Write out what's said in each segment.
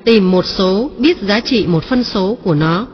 Tìm một số biết giá trị một phân số của nó.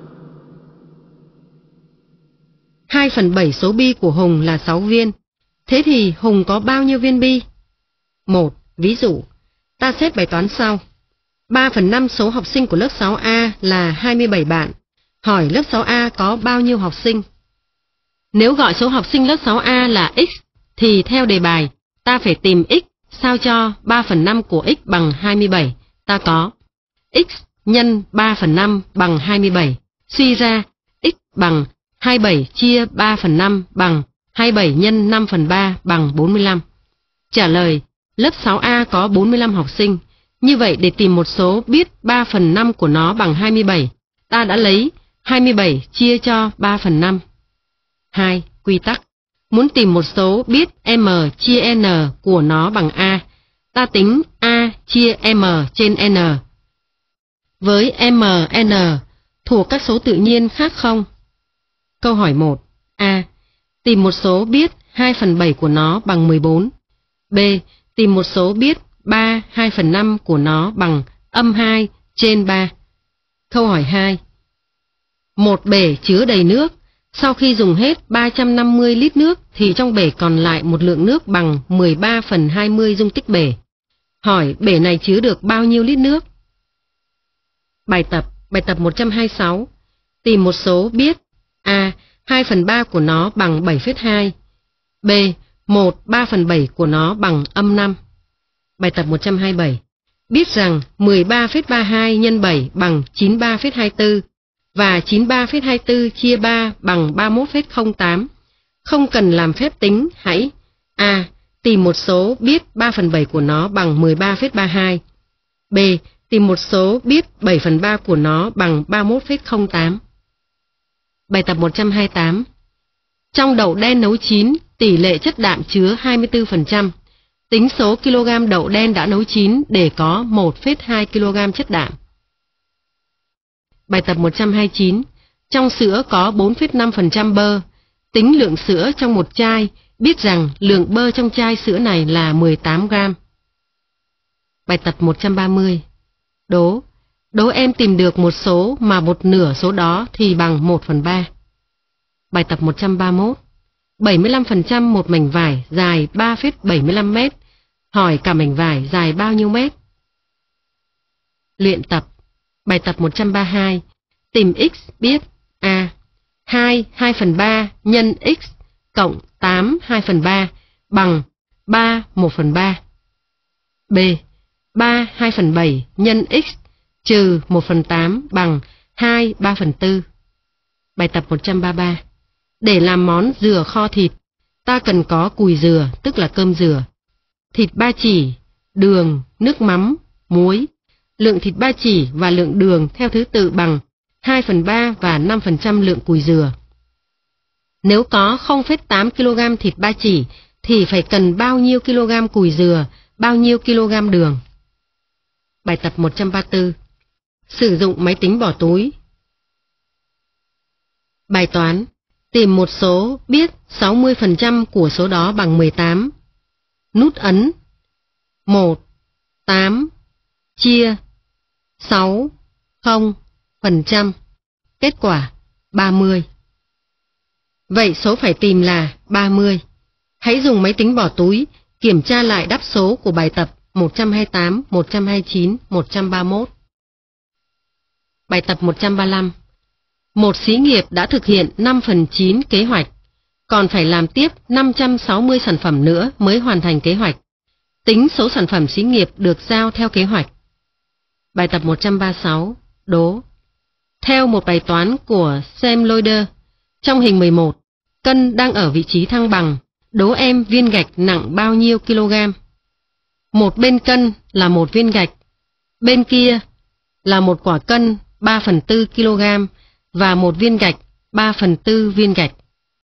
2/7 số bi của Hùng là 6 viên. Thế thì Hùng có bao nhiêu viên bi? 1. Ví dụ, ta xếp bài toán sau. 3/5 số học sinh của lớp 6A là 27 bạn. Hỏi lớp 6A có bao nhiêu học sinh? Nếu gọi số học sinh lớp 6A là x, thì theo đề bài, ta phải tìm x sao cho 3/5 của x bằng 27. Ta có x nhân 3/5 bằng 27. Suy ra, x bằng 27 chia 3/5 bằng 27 nhân 5/3 bằng 45. Trả lời, lớp 6A có 45 học sinh. Như vậy để tìm một số biết 3/5 của nó bằng 27, ta đã lấy 27 chia cho 3/5. 2. Quy tắc. Muốn tìm một số biết m chia n của nó bằng a, ta tính a chia m trên n. Với m, n thuộc các số tự nhiên khác không? Câu hỏi 1. A. Tìm một số biết 2/7 của nó bằng 14. B. Tìm một số biết 2/5 của nó bằng -2 trên 3. Câu hỏi 2. Một bể chứa đầy nước. Sau khi dùng hết 350 lít nước thì trong bể còn lại một lượng nước bằng 13/20 dung tích bể. Hỏi bể này chứa được bao nhiêu lít nước? Bài tập 126. Tìm một số biết A. 2/3 của nó bằng 7,2. B. 1/3/7 của nó bằng -5. Bài tập 127. Biết rằng 13,32 nhân 7 bằng 93,24 và 93,24 chia 3 bằng 31,08. Không cần làm phép tính, hãy A. Tìm một số biết 3/7 của nó bằng 13,32. B. Tìm một số biết 7/3 của nó bằng 31,08. Bài tập 128. Trong đậu đen nấu chín, tỷ lệ chất đạm chứa 24%. Tính số kg đậu đen đã nấu chín để có 1,2 kg chất đạm. Bài tập 129. Trong sữa có 4,5% bơ. Tính lượng sữa trong một chai, biết rằng lượng bơ trong chai sữa này là 18 gram. Bài tập 130. Đố em tìm được một số mà một nửa số đó thì bằng 1/3. Bài tập 131. 75% một mảnh vải dài 3,75 mét. Hỏi cả mảnh vải dài bao nhiêu mét? Luyện tập. Bài tập 132. Tìm x biết A. 2/3 nhân x cộng 8/3 bằng 3/1/3. B. 3/2/7 nhân x trừ 1/8 bằng 2/3/4. Bài tập 133. Để làm món dừa kho thịt, ta cần có cùi dừa, tức là cơm dừa, thịt ba chỉ, đường, nước mắm, muối. Lượng thịt ba chỉ và lượng đường theo thứ tự bằng 2/3 và 5% lượng cùi dừa. Nếu có 0,8 kg thịt ba chỉ thì phải cần bao nhiêu kg cùi dừa, bao nhiêu kg đường? Bài tập 134. Sử dụng máy tính bỏ túi. Bài toán. Tìm một số biết 60% của số đó bằng 18. Nút ấn 1, 8, chia 6, 0%. Kết quả 30. Vậy số phải tìm là 30. Hãy dùng máy tính bỏ túi kiểm tra lại đáp số của bài tập 128, 129, 131. Bài tập 135. Một xí nghiệp đã thực hiện 5/9 kế hoạch, còn phải làm tiếp 560 sản phẩm nữa mới hoàn thành kế hoạch. Tính số sản phẩm xí nghiệp được giao theo kế hoạch. Bài tập 136. Đố. Theo một bài toán của Sam Loider, trong hình 11, cân đang ở vị trí thăng bằng. Đố em viên gạch nặng bao nhiêu kg? Một bên cân là một viên gạch, bên kia là một quả cân 3/4 kg và một viên gạch 3/4 viên gạch.